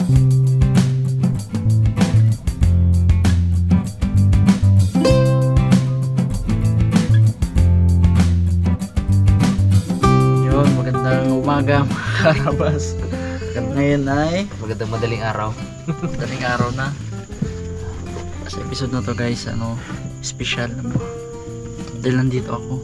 Yun, magandang umaga mga karabas. Ngayon ay Magandang madaling araw. madaling araw na. Sa episode na to guys, ano, special na po. Dahil nandito ako.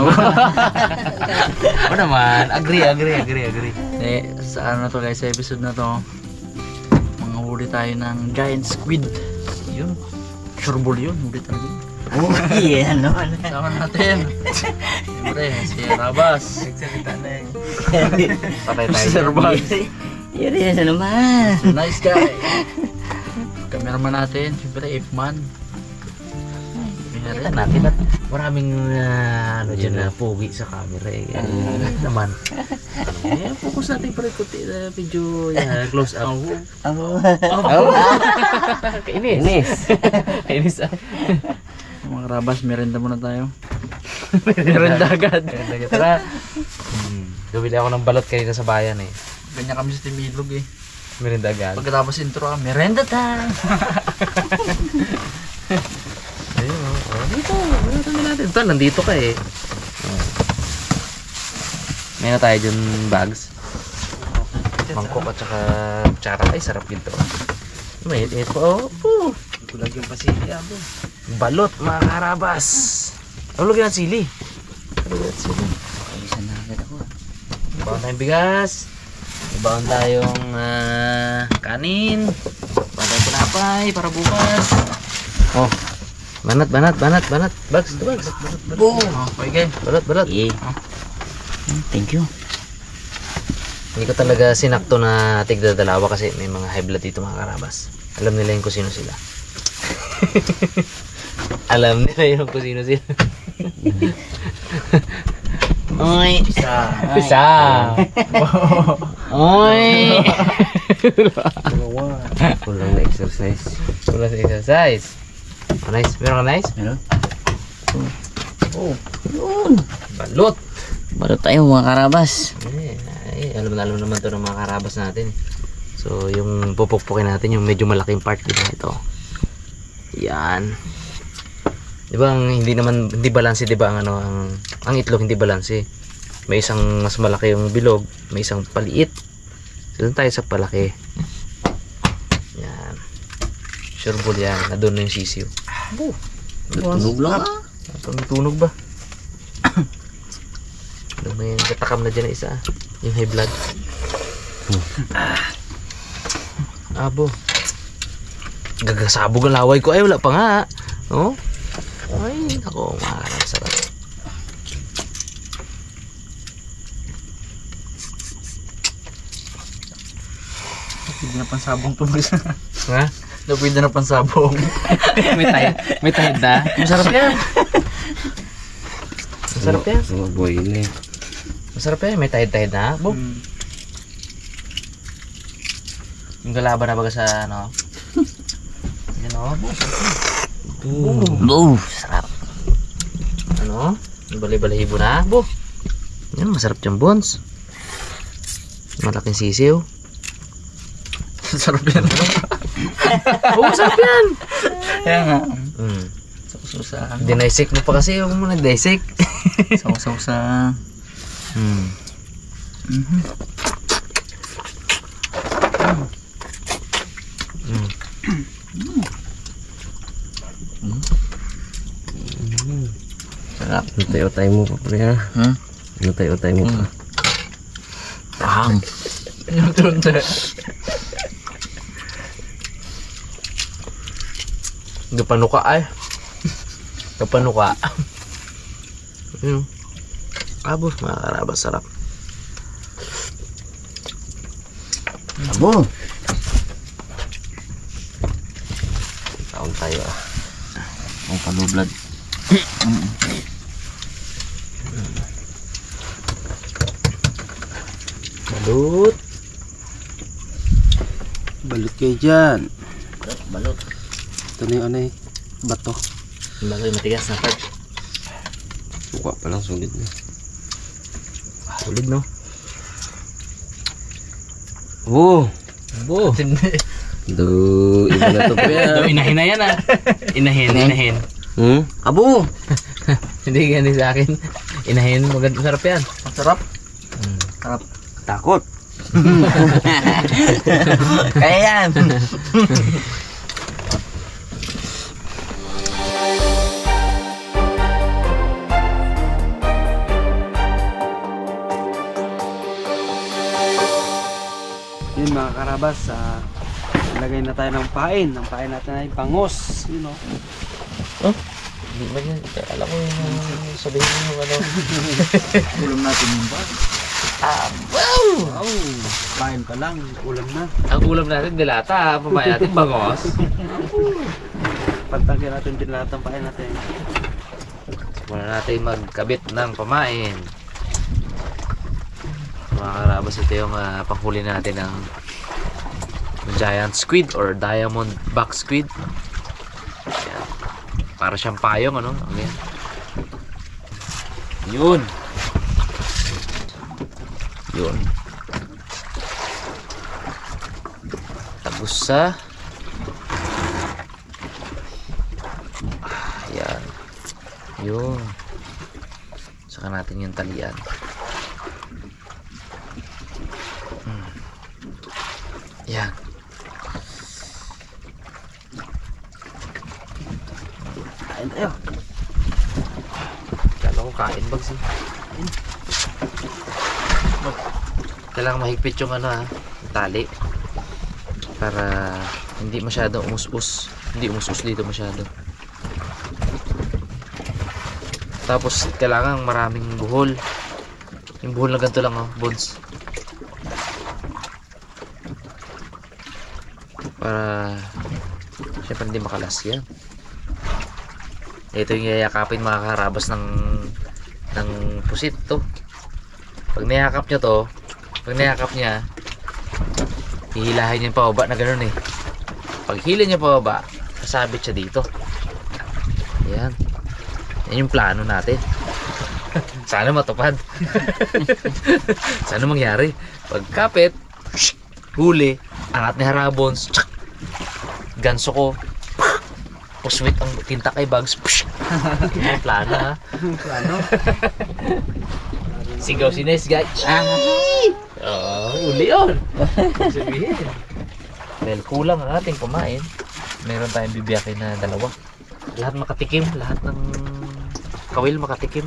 O naman, agree. Sa ano to guys, sa episode na to, manghuli tayo ng giant squid. Yun, sureball yun, huli talaga yun. Oh, yeah, no. Sama natin. Siyempre, si Rabas. Nagsalita na eh. Patay tayo. Si Rabas. Yun na naman. Nice guy. Cameraman natin, siyempre, F-man. Kita natin at maraming ano dyan na pogi sa camera eh. Naman. Focus natin pa rin kunti na video close up. Kainis. Kainis. Mga Rabas, merenda muna tayo. Merenda agad. Tara. Gawili ako ng balot kanina sa bayan eh. Ganyan kami sa Timilog eh. Merinda agad. Pagkatapos intro merenda time! Ayun oh. Dito. Ano natin? Ito, nandito ka eh. May na tayo dyan bags. Mangkok at saka kutsara. Ay, sarap dito. May ito. Oh. Kulag yung pasili abo. Balot, mga karabas. Ano lagyan ng sili? Isa na agad ako. Baon tayong bigas. Baon tayong kanin. Baon tayong tinapay para bukas. Oh. Banat. Bags. Boom! Oh, okay. Balot. Yeah. Thank you. Hindi ko talaga sinakto na tigda dalawa kasi may mga high blood dito mga karabas. Alam nila yung kung sino sila. Alam nila yung kung sino sila. Oy. Isa. Oy. Kulang na exercise. Oh, nice. Meron ka nice? Meron. Oh. Yun. Balot. Baro tayo mga karabas. Alam naman to ng mga karabas natin. So, yung pupukpukin natin, yung medyo malaking part dito ito. Yan. Di ba hindi balanse, di ba ang itlog hindi balanse. May isang mas malaki yung bilog, may isang paliit. So, doon tayo sa palaki. Yan. Sureball yan. Nadun na yung sisiw. Tunog lang ah. Tunog ba? May katakam na dyan na isa. Yung high blood. Abo. Gagasabog ang laway ko. Ay, wala pa nga. Oh? Ay, ako. Sarap. Pwede na pansabong tunog sa... Ha? Pwede na pansabong. May tahid na. Masarap yan. Masarap yan. Masarap yan. May tahid na. Bo. Yung galaba na baga sa ano. Yan o. Boom. Sarap. Ano? Yung balay-balahibo na. Bo. Yan, masarap yung bones. Malaking sisiw. Sarap yan. Oo, masarap yan. Kaya nga. Sausaw. Dinaisik mo pa kasi. Huwag mo nag-dissect. Sausaw sa... Sarap. Utay-utay mo pa pre ha. Utay-utay mo pa. Paham. Yung tunte. Gapanuka ay. Gapanuka. Yun. Abos, mga karabas, sarap. Abo. Taon tayo ah. Ang palublad. Balut. Balot kayo dyan. Balot. Ito na yung ano eh, bato. Bagay matigas na part. Suka pa lang sulit na. Sulit no? Oh, Bu. Do, iba na to Ito, Kuya. inahin na yan ah. Inahin. Hmm? Abo! Hindi ganun sa akin. Inahin, maganda, sarap yan. Ang sarap. Sarap. Takot! Kaya yan! Yun mga karabas, lagay na tayo ng pain. Ang pain natin ay bangos. You know. Hindi man yan. Alam ko yung sabihin mo yung ano. Ulam natin yung ba? Wow! Pain pa lang, ulam na. Ang ulam natin, dilata. Pamaya natin, bangos. Pantangkin natin din lahat ng pain natin. Muna natin magkabit ng pamain. Mga karabas, ito yung panghuli natin ng giant squid or diamond back squid. Ayan. Para siyang payong, ano? Ayan. Yun. Yun. Tapos sa ayan. Yun. Saka natin yung talian. Yan. Kain tayo. Kala ko kain bags eh. Kailangan mahigpit yung ano tali. Para hindi masyado umus-us. Hindi umus-us dito masyado. Tapos kailangan maraming buhol. Yung buhol na ganito lang bones. Para syempre hindi makalas yan. Ito yung yayakapin mga karabas ng pusit to. Pag niyakap nyo to, pag niyakap niya, hihilahin niya pababa na ganoon eh. Pag hila niya pababa, kasabit siya dito. Ayan. Yan yung plano natin. Sana matupad. Sana mangyari. Pag kapit, huli, angat ni Harabons, ganso ko, puswit ang tinta kay Bugs. Yan yung plano ha. Plano? Sigaw si Nes guys. Uli yun. Sabihin. Well, kulang ang ating kumain. Meron tayong bibiyakin na dalawa. Lahat makatikim. Lahat ng kawil makatikim.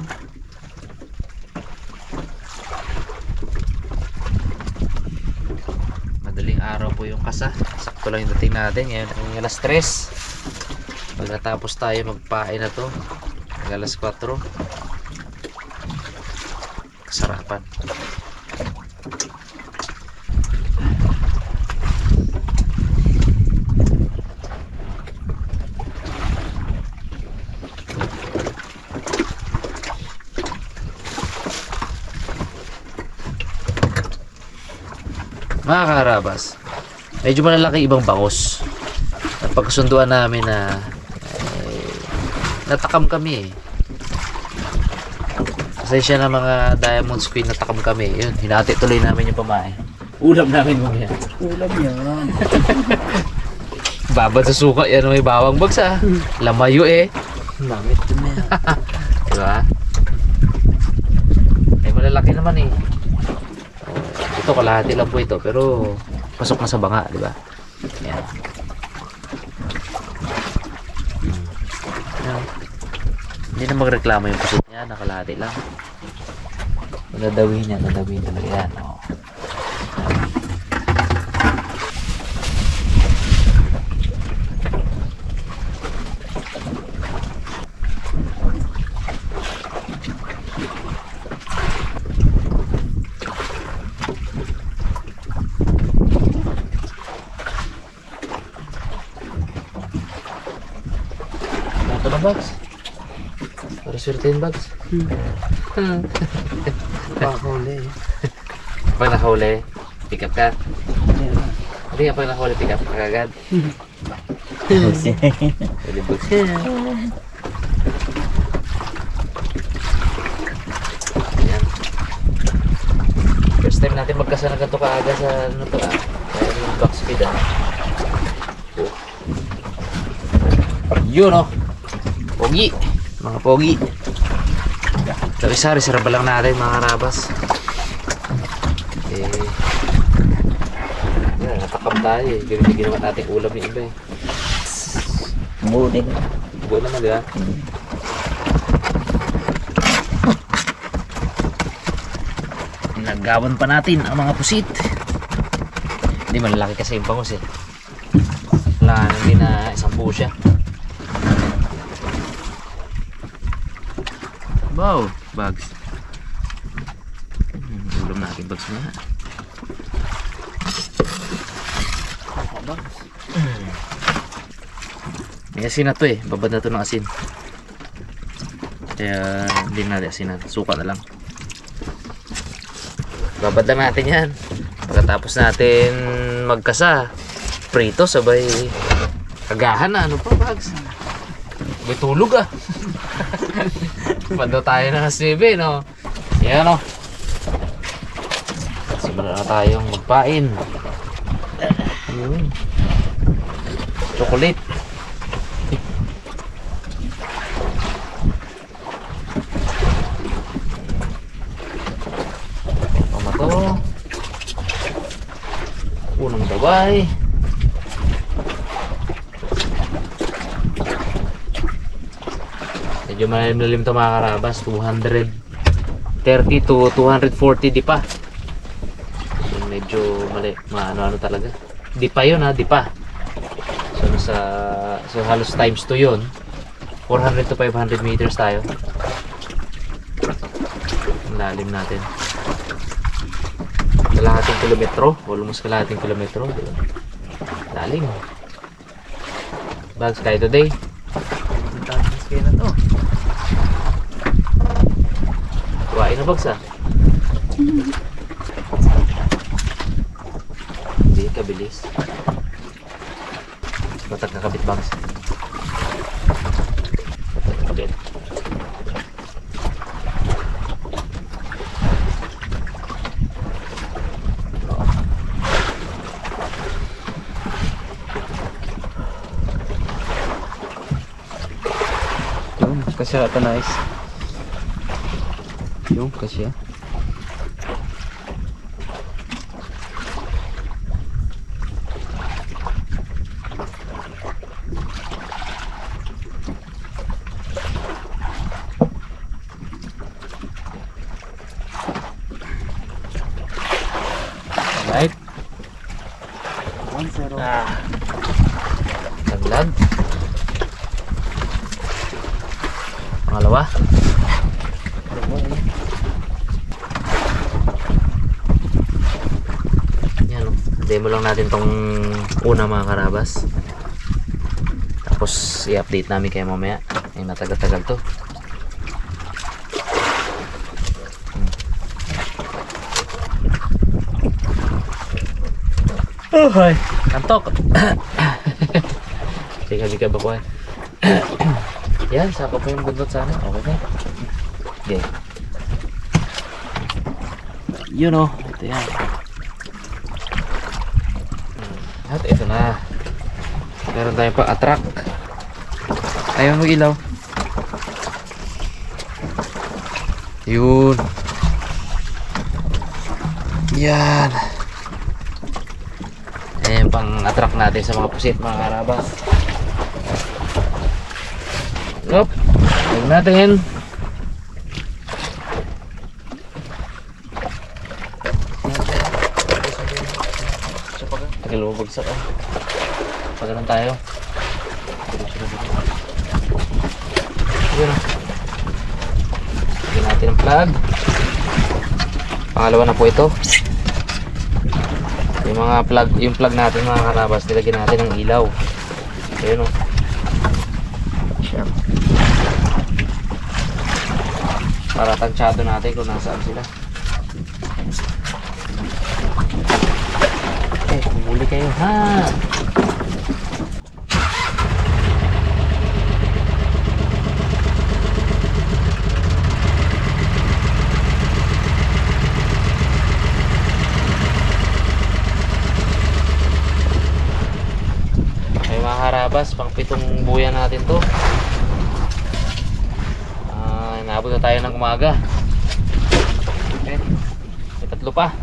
Madaling araw po yung kasa. Sakto lang yung dating natin. Ngayon ay alas 3. Pagkatapos tayo magpain na to, alas 4. Kasarapan. Mga karabas, medyo malalaki ibang bangos. At pagkasunduan namin na natakam kami eh. Pasensya na mga diamond squid, natakam kami. Yun, hinati tuloy namin yung pamain. Ulam namin mo yan. Ulam yan. Babad sa suka yan, may bawang bags Lamayo eh. Lamit din na yan. Diba? Eh malalaki naman eh. Ito kalahati lang po ito, pero pasok na sa banga, di ba? Yan. Yan. Hindi na magreklamo yung pusit niya, nakalahati lang. Nadawin talaga yan. Oh. Ito na bags. Para swertein bags. Pakahuli. Pag nakahuli, pick up ka. Hindi nga pag nakahuli, pick up ka agad. Really bags. Ayan. First time natin magkasana ganito kaaga sa ano to Kaya Back speed ah. Oh. Yun oh. Pogi. Mga pogi. Sari-sari, sarap lang natin mga karabas. Yan, natakam tayo eh. Ganun ginawa natin ulam ni iba eh. Muning. Buo naman, di ba? Naggawan pa natin ang mga pusit. Hindi, malalaki kasi yung bangus eh. Wala, hindi na isang buo siya. Wow, bags. Ulam natin bags na. May asin na to eh. Babad na to ng asin. Kaya hindi natin asinan. Suka na lang. Babad lang natin yan. Pagkatapos natin magkasa, prito sabay kagahan na. Ano pa bags? May tulog ah. Pando tayo ng SCB no. Yan o. Simulan na tayong magpain. Ayun. Chocolate. Pamato. Unang gabay. Medyo malalim ito mga karabas. 230 to 240 di pa. So, medyo mali, ano talaga. Di pa yun ha, di pa. So halos times 2 yun. 400 to 500 meters tayo. Ang lalim natin. Kalahating kilometro. Almost kalahating kilometro. Lalim. Bags tayo today. Tapos kayo na to. Kuhain na bags ah. Hindi kabilis. Batak kakabit bags. Batak kakabit. Yung kasya ito nice. Yung kasya. Right? 1-0. Taglag. Pangalawa. Yan o. Demo lang natin tong una mga karabas. Tapos i-update namin kayo mamaya. Ay matagal-tagal to. Oh, hi. Kantok. Sige ba ko eh. Yan, sakop mo yung budlot sana. Okay na. Okay. Yun o. Ito yan. At ito na. Meron tayong pang-attract. Ayaw mag-ilaw. Yun. Yan. Ayan pang-attract natin sa mga pusit mga karabas. Yup. Huwag natin. Tagal mo bagsak ah. Pagano'n tayo. Sige na. Lagyan natin ang plug. Pangalawa na po ito. Yung mga plug, yung plug natin mga karabas, nilagyan natin ng ilaw. Ayun o. Para tansyado natin kung nasaan sila. Huli kayo ha. karabas, pang 7 buya natin to. Inaabot na tayo ng umaga. Okay, may 3 pa.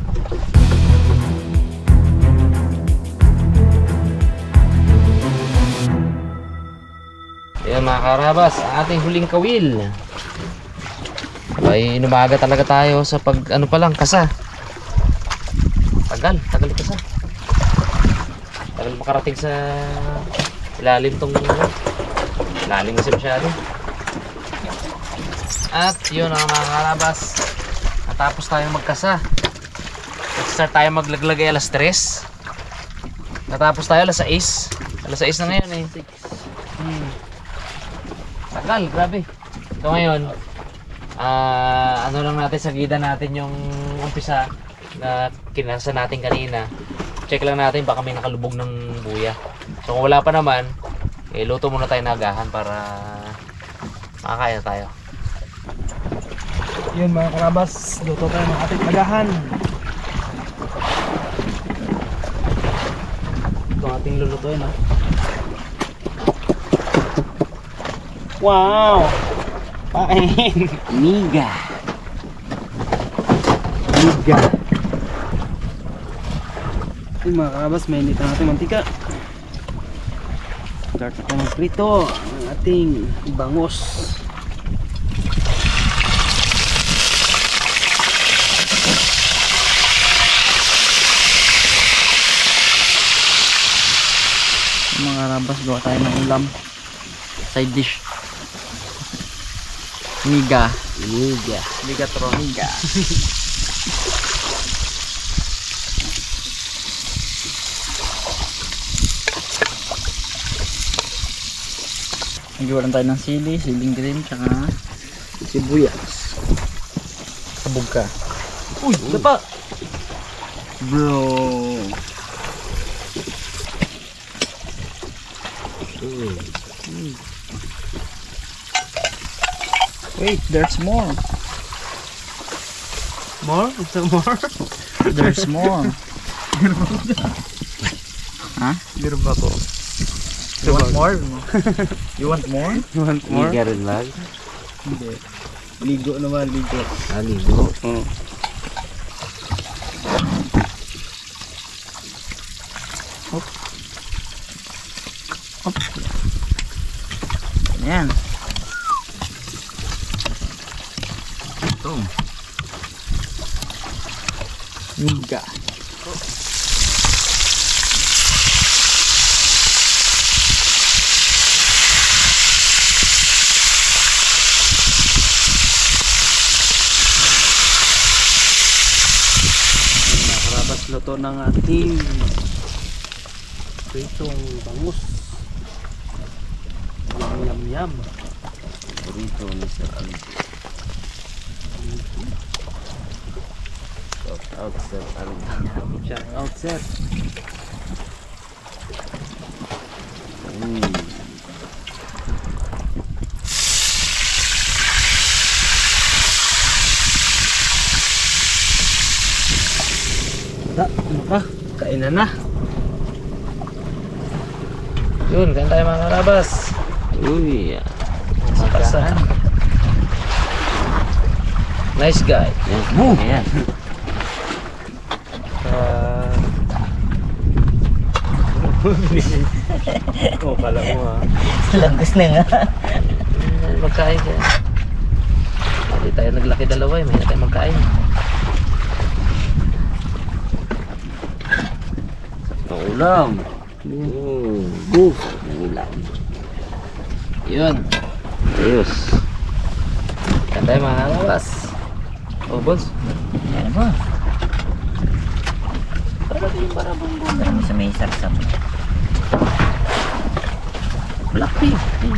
Ayan mga karabas, ang ating huling kawil. Ay inumaga talaga tayo sa pag ano pa lang, kasa. Tagal kasa. Tagal makarating sa ilalim tong ilalim kasi masyado. At yun ang mga karabas, natapos tayo magkasa. Nag-start tayo maglaglag ay alas 3. Natapos tayo alas 6. Alas 6 na ngayon eh. Tagal, grabe. So ngayon, ano lang natin, sagidan natin yung umpisa na kinasa natin kanina. Check lang natin baka may nakalubog ng buya. So kung wala pa naman, luto muna tayo ng agahan para makakaya tayo. Yun mga karabas, luto tayo ng ating agahan. Ito ang ating lulutuin, ha. Wow! Pain! Miga! Yun mga karabas, mainit ang ating mantika. Start na tayo magprito ang ating bangos. Mga karabas, gawa tayo ng ulam. Side dish. Miga. Ligatron. Miga. Nagawa tayo ng siling green, tsaka sibuyas. Sabog ka. Uy, dapa! Bro. Wait, there's more. More? Ito more? There's more. Huh? Meron ba po? You want more? You want more? You want more? Liga rin ba? Hindi. Ligo naman, ligo. Ligo. Oo. Ayan. Ito. Miga. Nakarabas luto ng ating pritong bangus. Yum. Burrito, Mr. Ali. Shout out, Sir Ali. Shout out, sir. Ano ka? Kainan na. Yun, kain tayo mga karabas. Uy, Kasahan. Nice guy. Ayan. Oh, kala mo ha. Langgas na nga. Magkain kaya. Hindi tayo naglaki dalawa eh. May tayo magkain. Ulam. Ulam. Yun. Ayos. Kain tayo mga karabas. Oh, boss. Ano ba? Parang sa may sarsam. Black tea.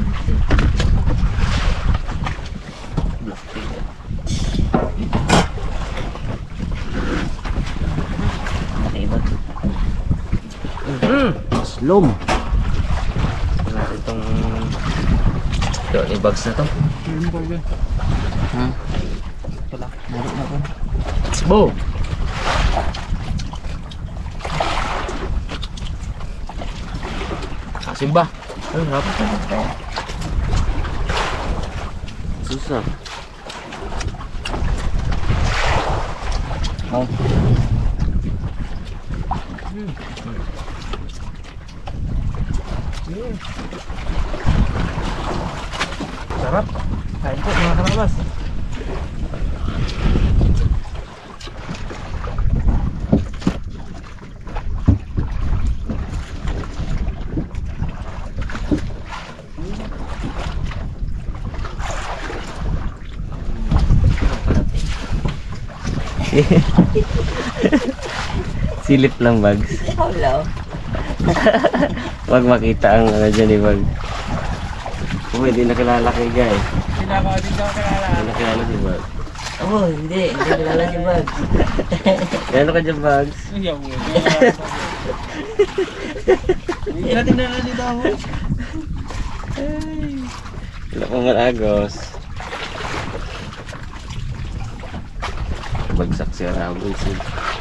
Black tea. Nakaibat. Slom. Natin itong trolley bags na to. Ha? Wala. Meron na po. Let's go! Kasimba. Ay, rapot na ito. Susah. Oh. Sarap. Kain po mga karabas. Silip lang, Bags. Hello. Wag makita ang ano dyan ni Bag. Oh, hindi nakilala kay Guy. Hindi nakilala si Bag. Oh, hindi kilala si Bag. Ano ka dyan, Bags? Hindi natin na dito ako. Wala pang malagos. Bagsak si Arabul si.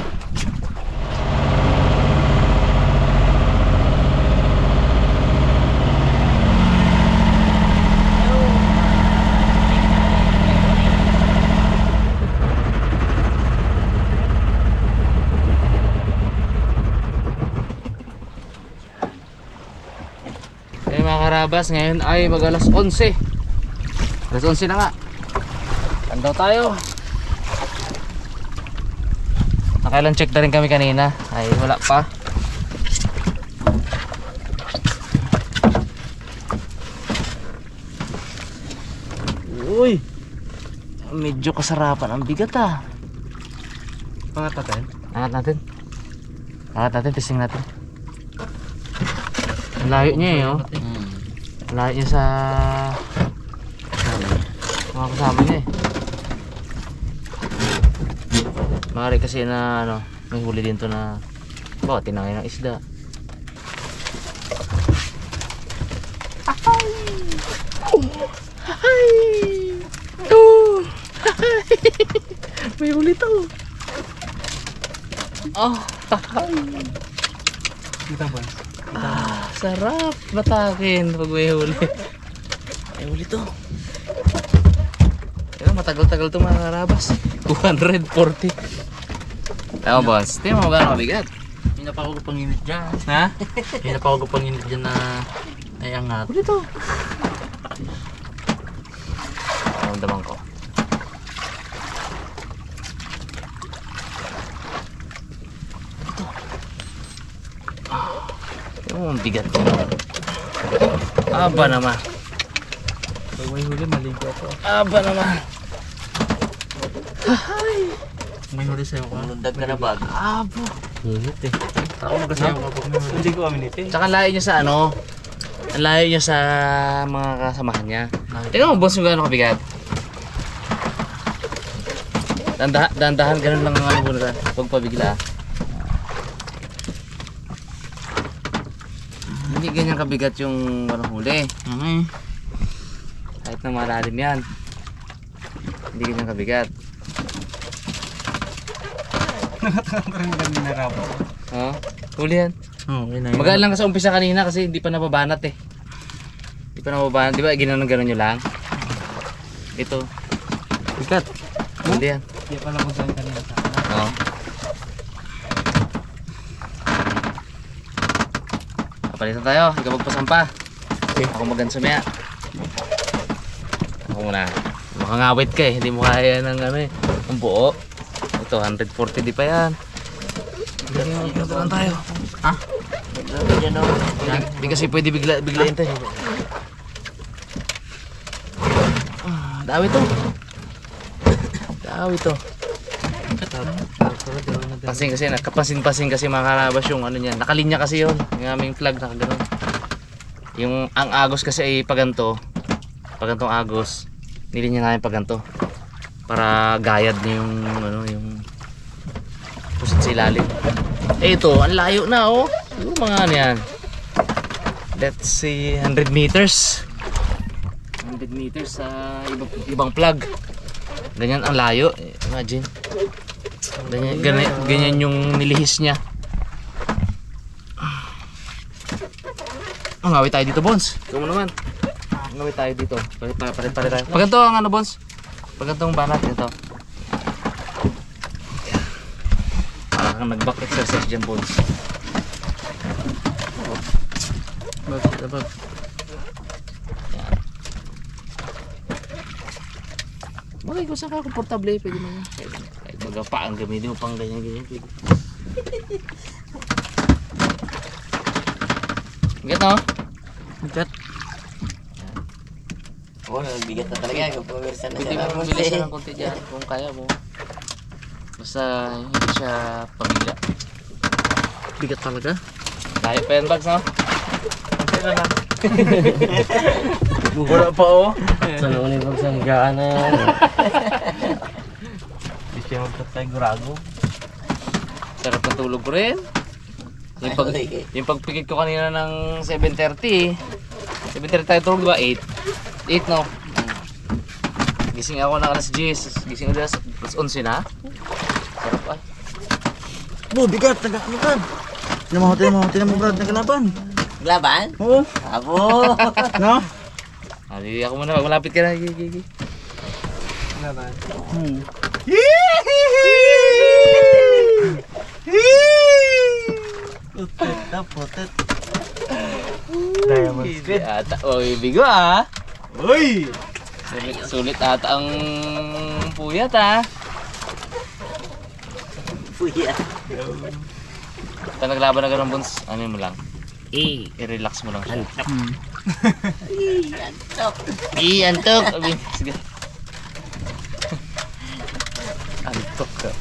Mga karabas, ngayon ay mag alas 11. Alas 11 na nga. Tandaw tayo. Nakailan check na rin kami kanina. Ay wala pa. Uy, medyo kasarapan ang bigat ah. Pangat natin. Angat natin. Angat natin, testing natin. Ang layo niya eh, oh. Layo niya sa mga kasama niya eh. Maaari kasi na ano, may huli din to na baka tinangay ng isda. May huli to. Oh, Kita ba? sarap batakin pag may huli. May huli to. Pero matagal-tagal to mga karabas. 240. Tama boss, tingnan mo gano'ng kabigat. Pinapako ko panginit dyan. Ha? Pinapako ko panginit dyan na nayangat. Huli to. Ramdaman ko. Ang bigat ko. Aba naman. Pag may huli, maligo ako. Aba naman. May huli sa'yo ko. Lundag ka na, Bag. Abo. Init eh. Ako magkasayaw ka po. Hindi ko aminit eh. Tsaka layo niya sa ano. Ang layo niya sa mga kasamahan niya. Tingnan mo boss yung gano'ng kabigat. Dahan-dahan ganun lang ang ano muna. Huwag pabigla. Hindi ganyan kabigat yung walang huli. Okay. Kahit na malalim yan. Hindi ganyan kabigat. Parang ganun na rabo. Oh, huli yan. Okay na yun. Magaan lang ka sa umpisa kanina kasi hindi pa nababanat eh. Hindi pa nababanat. Di ba ginanon-ganon nyo lang? Ito. Bigat. Huli yan. Hindi pala kung saan kanina sa akin. Oo. Palitan tayo. Ikaw magpasampa. Ako magansumya. Ako muna. Makangawit ka eh. Hindi mo kaya ng ano eh. Ang buo. Ito 140 di pa yan. Dito lang tayo. Ha? Hindi kasi pwede biglain tayo. Dawi to. Dawi to. Pasing kasi, nakapasin-pasing kasi mga karabas yung ano niyan. Nakalinya kasi yun. Yung aming flag nakagano'n. Yung ang agos kasi ay paganto. Pagantong agos. Nilinya namin paganto. Para gayad niya yung ano, yung pusit sa ilalim. Eh ito, ang layo na oh. Yung mga ano yan. Let's see, 100 meters. 100 meters sa ibang plug. Ganyan ang layo. Imagine. Ganyan yung nilihis niya. Ngawit tayo dito, Bones. Ikaw mo naman. Ngawit tayo dito. Palit tayo. Pag ganito ang ano, Bones. Pag ganito ang banat, ito. Para kang nag-back exercise dyan, Bones. Yan. Bagay kung saan ka komportable, pwede mo yan. Kahit baga pa ang gamitin mo pang ganyan-ganyan. Bigat no? Bigat. Oo, bigat na talaga. Kung pumirsan na Pwede siya. mo bilis ng konti dyan kung kaya mo. Basta hindi siya pamilya. Bigat talaga. Layo pa yan, Bags, no? Wala pa oh. Sana ko na yung sanggaan na yan. Hindi siya magtatay gurago. Sarap ng tulog ko rin. Yung pagpikit ko kanina ng 7:30. 7:30 tayo tulog, diba? 8 no? Gising ako ng alas 10. Gising ulit alas 11 na. Sarap ay. Oh, bigat. Nagkakalaban. Tinan mo, Brad. Nagkalaban. Laban? Oo. Abo! No? Hindi ako muna. Malapit ka na. Gigi. Laban. Putet na, putet. Diamond Hindi ata. Oy, bigo ah. Uy! Sulit ata ang puyat ah. Puya. Pag naglaban na ganun, Bons, ano mo lang? I-relax mo lang siya. Antok. Antok! Abi, sige. Antok ka.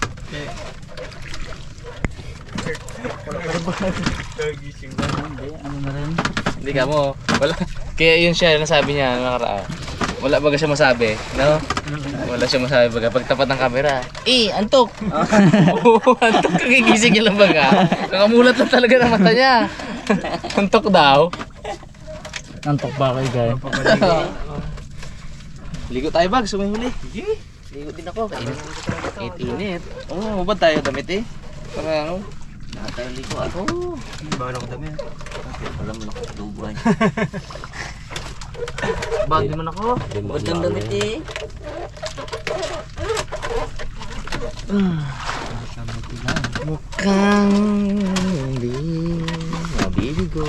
Hindi, ano na rin. Hindi ka mo. Wala. Kaya yun siya, nasabi niya nakaraan. Wala baga siya masabi, no? Wala siya masabi baga pag tapat ng camera. Antok! Oo, antok, kagigising niya lang baga. Nakamulat lang talaga ng mata niya. Antok daw. Antok ba kayo, guys? Ligo tayo, Bag, sumihuli. Ligo din ako. Init. Oo, ba tayo damit eh? Para ano? Lahat tayo ligo ako. Bawal ako dami. Wala mo ako dubuan. Bag din man ako. Huwag kang damit eh. Mukhang hindi mabiligo.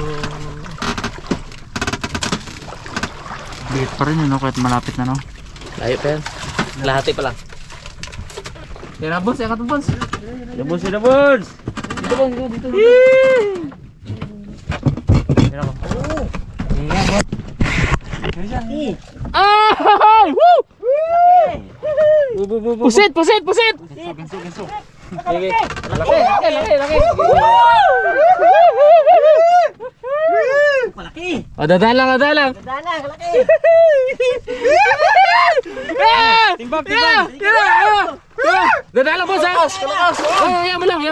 Bigat pa rin yun, no? Kahit malapit na, no? Layo pa yan. Lahati pa lang. Yan na, Bons. Yan ka to, Bons. Dabons na dabons! Dito, Bons. Dito. Ah! Woo! Pusit! Laki! Malaki! Oh, dadaan lang. Dana, malaki! Timbang! Dadaan lang, Boss, ha? Kalakas! Oh, yan mo lang.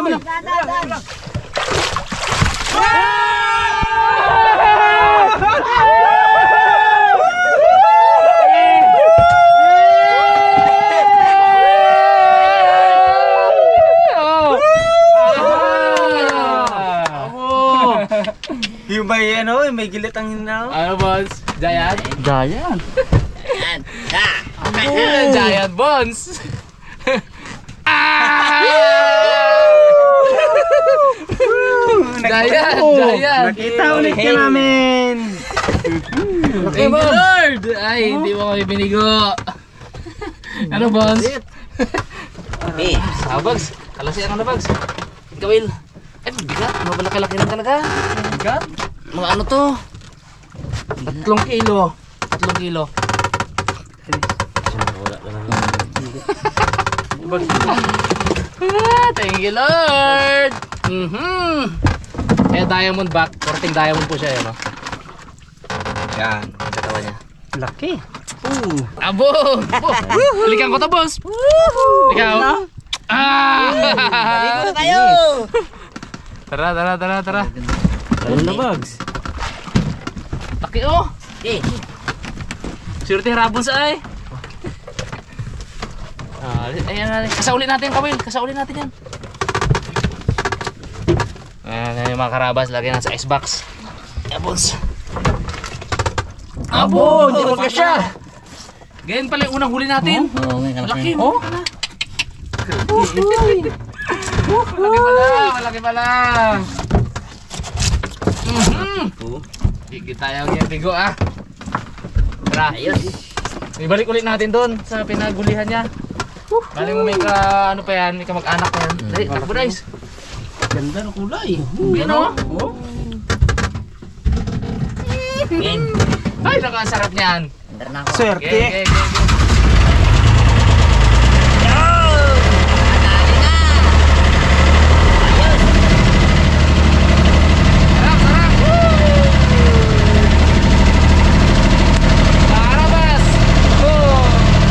Yung may ano, may gilit ang hinaw. Ano, Boss? Giant? Giant. Yan! Giant Bones! Giant! Nakita ulit ka namin! Thank you, Lord! Ay, hindi mo kami binigo. Ano, Bones? Eh, Bags. Kalasihan ka na, Bags. Gawin. Ay, bigat. Mabalaki-laki lang talaga. Bigat? Mga ano to? 3 kilo. 3 kilo. Thank you, Lord! Kaya diamond back. Korting diamond po siya, no? Yan, ang katawan niya. Laki. Abo! Halikan ko to, Boss! Ikaw? ligo na tayo! Tara. Ano na Bags? Laki, oh! Eh, Surti harapon sa ay. Ayan. Kasauli natin, Kawil. Kasauli natin yan. Ayan yung mga karabas. Lagyan na sa icebox. Abons. Abo, hindi mo kasya. Ganyan pala yung unang huli natin. Oo, may Malaki. kalaki. Oh. Malaki pala. Higit tayo yung bigo ah. Tara, ibalik ulit natin doon sa pinagulihan niya. Bali mo may ano pa yan, may kamag-anak pa yan. Dali, takbo guys. Ganda ng kulay. Yan o. Game. Ay, nakasarap niyan. Under na ako. Swerte. Nadali na. Ayos. Sarap! Karabas! Oh!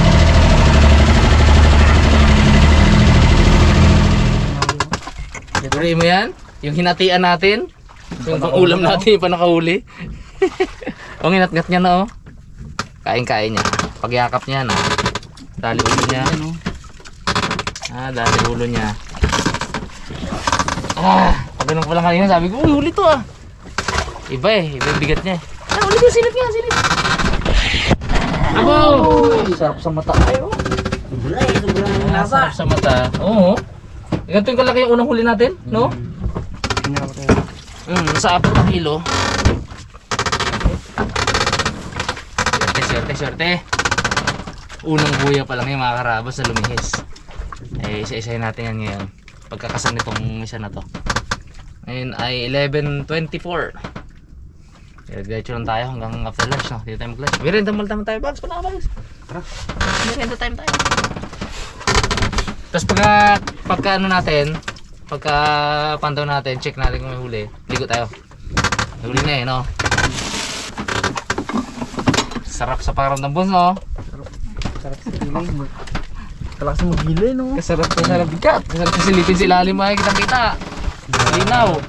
Siguri mo yan? Yung hinatian natin? Yung pangulam natin, yung panakahuli? O, nginat-ngat niya na oh. Kain-kain niya. Pagyakap niya na. Dali ulo niya. Dali ulo niya. Pag ganun ko lang kanina, sabi ko, uy, huli to ah. Iba eh, iba yung bigat niya eh. Huli ko, silip niya, silip. Abo! Sarap sa mata. Bulay, sobrang laba. Sarap sa mata. Oo. Ganito yung kalaki yung unang huli natin, no? Sa 4 na kilo. Swerte. Unang buya pa lang yung mga karabas sa lumihis. Eh, isa-isahin natin yan ngayon. Pagkakasan nitong isa na to. Ngayon ay 11:24. Diretso lang tayo hanggang after lunch, no? Dito tayo mag-lunch. Merienda mall naman tayo, Bags. Pala ka, Bags. Tara. Merienda time tayo. Tapos pagka ano natin, pagka pandaw natin, check natin kung may huli. Ligo tayo. Huli na eh, no? Sarap sa pakiramdam, boss, no? Sarap sa giling. Kalakas mo gilay, no? Kasarap bigat. Kasarap sa silipin sa ilalim, ay kitang-kita. Linaw.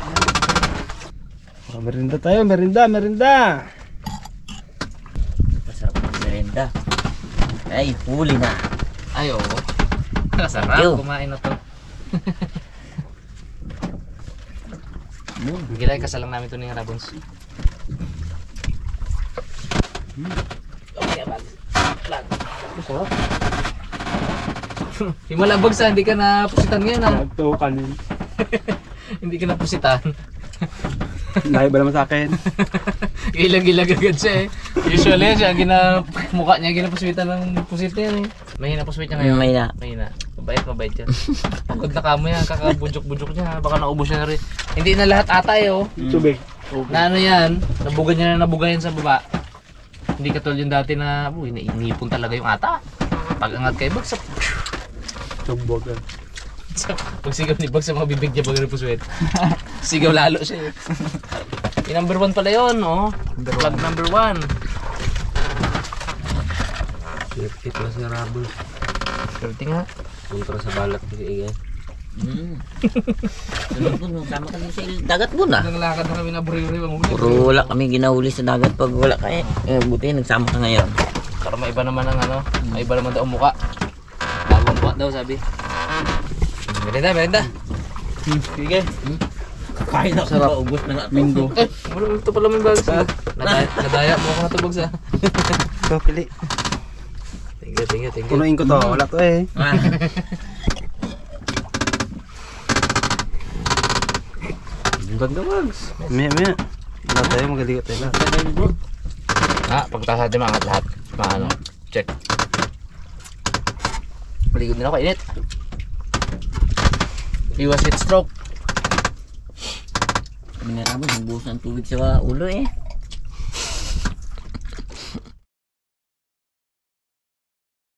Merinda tayo, merinda. Masarap ng merenda. Ay, huli na. Ay, oo. Sarap, Yo. kumain na to. Gilay, kasalang namin ito ng Rabons. Okay, bag. Sarap. Himalabag sa, hindi ka na pusitan ngayon ha. Ito kanin. Hindi ka na pusitan. Lahi ba naman sa akin? Ilag-ilag agad siya eh. Usually siya, mukha niya ginapusitan ng pusit niya eh. Mahina pusit niya ngayon. Mahina. Mabait yan. Pagod na kamo yan, kakabunjok-bunjok niya. Baka naubos niya na rin. Hindi na lahat ata eh oh. Tubig. Na ano yan, nabugan sa baba. Hindi katulad yung dati na, inipon talaga yung ata. Pag angat kay Bag, Tubog. pag sigaw ni Bag sa mga bibig niya, Bag puswet. Sigaw lalo siya eh. Yung number 1 pala yun, oh. Plug number 1. Swerte pala si Rabos. Swerte nga. Kontra sa balat ni Igay. Sunod po, sama kami sa dagat po na. Naglakad na kami na buri-buri ang huli. Puro wala kami ginahuli sa dagat pag wala kaya. Buti nagsama ka ngayon. Para maiba naman ang ano, maiba naman daw ang mukha. Bagong mukha daw sabi. Merenda. Sige. Kain ako sa ubos na nga. Minggo. Wala ito pala may bags. Nadaya mo ako natubog sa. Ito, pili. Tingga. Punuin ko to. Wala to eh. Ganda Bags. Maya. Wala tayo, magaligot tayo lahat. Pagtaas natin maangat lahat. Maano, check. Paligod din ako, init. Iwas heat stroke. Kami nga ramo, nagbuhos ng tubig sa ulo eh.